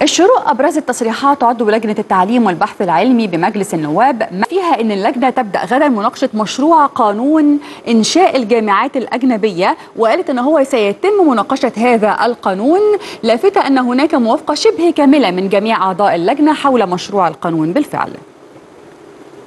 الشروق أبرزت تصريحات عضو لجنة التعليم والبحث العلمي بمجلس النواب ما فيها أن اللجنة تبدأ غدا مناقشة مشروع قانون إنشاء الجامعات الأجنبية، وقالت أن هو سيتم مناقشة هذا القانون، لافتة أن هناك موافقة شبه كاملة من جميع أعضاء اللجنة حول مشروع القانون بالفعل.